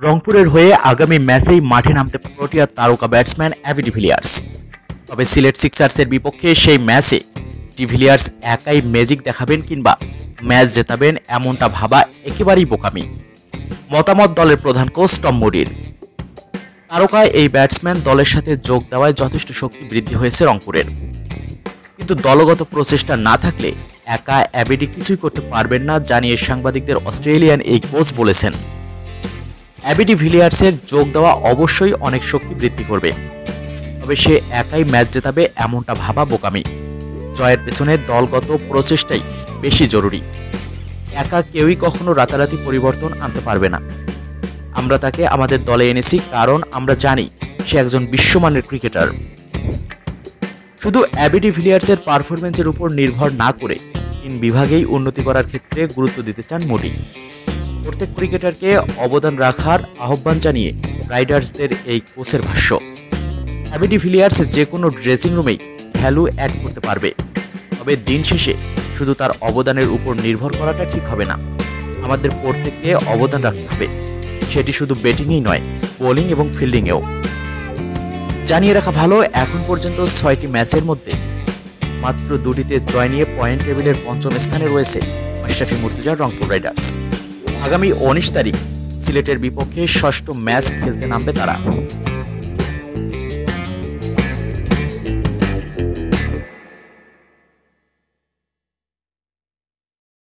রংপুরের হয়ে আগামী ম্যাচেই মাঠে নামতে প্রোটিয়া তারকা ব্যাটসম্যান অ্যাবি ডিভিলিয়ার্স। তবে সিলেট সিক্সার্সের বিপক্ষে সেই ম্যাচে ডিভিলিয়ার্স একাই ম্যাজিক দেখাবেন কিংবা ম্যাচ জেতাবেন এমনটা ভাবা একেবারেই বোকামি। মতামত দলের প্রধান কোচ টম মুডির। তারকা এই ব্যাটসম্যান দলের সাথে যোগ দেওয়ায় যথেষ্ট শক্তি বৃদ্ধি হয়েছে রংপুরের, কিন্তু দলগত প্রচেষ্টা না থাকলে একা অ্যাবিডি কিছুই করতে পারবেন না জানিয়ে সাংবাদিকদের অস্ট্রেলিয়ান এই কোচ বলেছেন, অ্যাবি ডিভিলিয়ার্সের যোগ দেওয়া অবশ্যই অনেক শক্তি বৃদ্ধি করবে, তবে সে একাই ম্যাচ জেতাবে এমনটা ভাবা বোকামি। জয়ের পেছনে দলগত প্রচেষ্টাই বেশি জরুরি। একা কেউই কখনো রাতারাতি পরিবর্তন আনতে পারবে না। আমরা তাকে আমাদের দলে এনেছি কারণ আমরা জানি সে একজন বিশ্বমানের ক্রিকেটার। শুধু অ্যাবি ডিভিলিয়ার্সের পারফরমেন্সের উপর নির্ভর না করে 3 বিভাগেই উন্নতি করার ক্ষেত্রে গুরুত্ব দিতে চান মোদি। প্রত্যেক ক্রিকেটারকে অবদান রাখার আহ্বান জানিয়ে রাইডার্সদের এই কোচের ভাষ্য। অ্যাবি ডিভিলিয়ার্স যে কোনো ড্রেসিং রুমেই ভ্যালু অ্যাড করতে পারবে, তবে দিন শেষে শুধু তার অবদানের উপর নির্ভর করাটা ঠিক হবে না। আমাদের প্রত্যেককে অবদান রাখতে হবে, সেটি শুধু ব্যাটিংয়েই নয়, বোলিং এবং ফিল্ডিংয়েও। জানিয়ে রাখা ভালো, এখন পর্যন্ত 6টি ম্যাচের মধ্যে মাত্র 2টিতে জয় নিয়ে পয়েন্ট টেবিলের 5ম স্থানে রয়েছে মাশরাফি মুর্তজার রংপুর রাইডার্স। আগামী 19 তারিখ সিলেটের বিপক্ষে 6ষ্ঠ ম্যাচ খেলতে নামবে তারা।